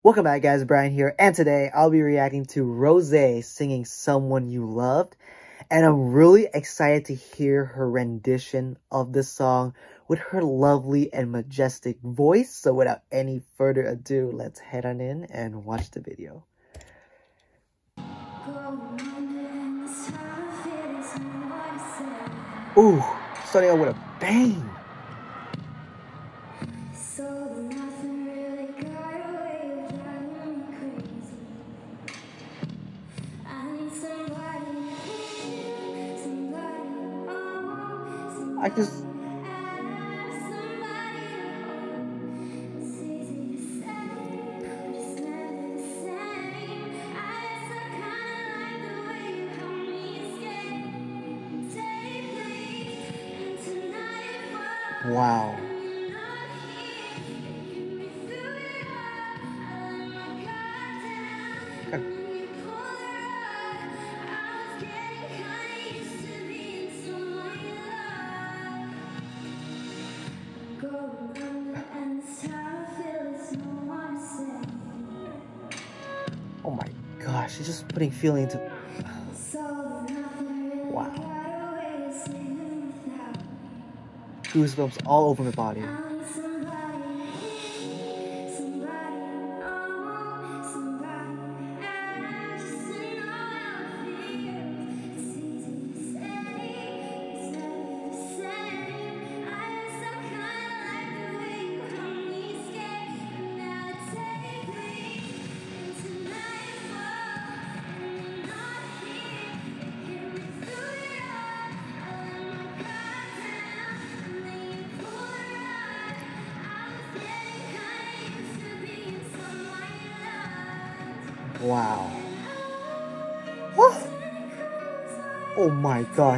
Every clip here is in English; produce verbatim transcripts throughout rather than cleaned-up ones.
Welcome back, guys. Brian here, and today I'll be reacting to Rose singing Someone You Loved, and I'm really excited to hear her rendition of this song with her lovely and majestic voice. So without any further ado, let's head on in and watch the video. Ooh, starting out with a bang. I just... Wow. Oh my gosh, she's just putting feeling into... Wow. Goosebumps all over my body. Wow. Oh, oh my gosh.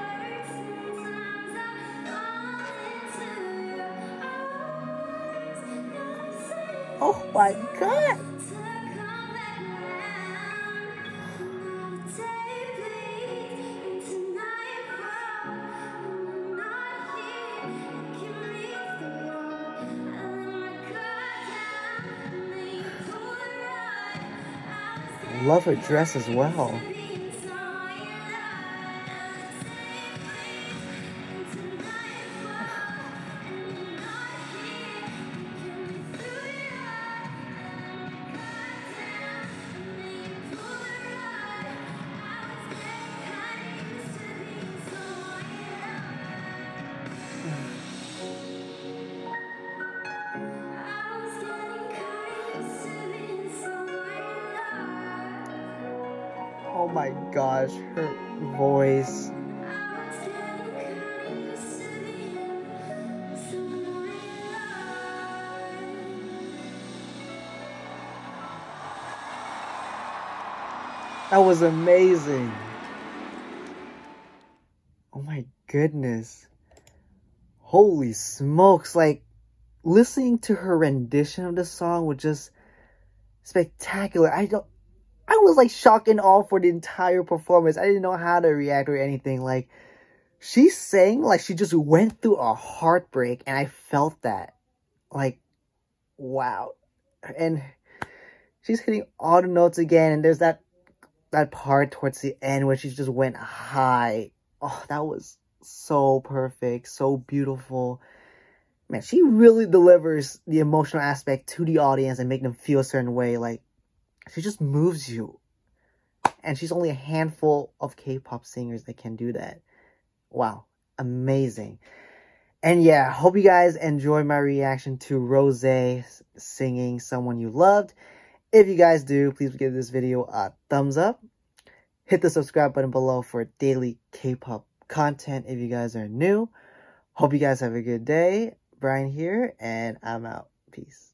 Oh my God. Love her dress as well. Oh my gosh, her voice. That was amazing. Oh my goodness. Holy smokes. Like, listening to her rendition of the song was just spectacular. I don't I was like shocked and awe for the entire performance. I didn't know how to react or anything. Like, she sang like she just went through a heartbreak, and I felt that. Like, wow. And she's hitting all the notes again, and there's that that part towards the end where she just went high. Oh, that was so perfect, so beautiful. Man, she really delivers the emotional aspect to the audience and make them feel a certain way. Like, she just moves you. And she's only a handful of K-pop singers that can do that. Wow. Amazing. And yeah, hope you guys enjoy my reaction to Rose singing Someone You Loved. If you guys do, please give this video a thumbs up. Hit the subscribe button below for daily K-pop content if you guys are new. Hope you guys have a good day. Brian here, and I'm out. Peace.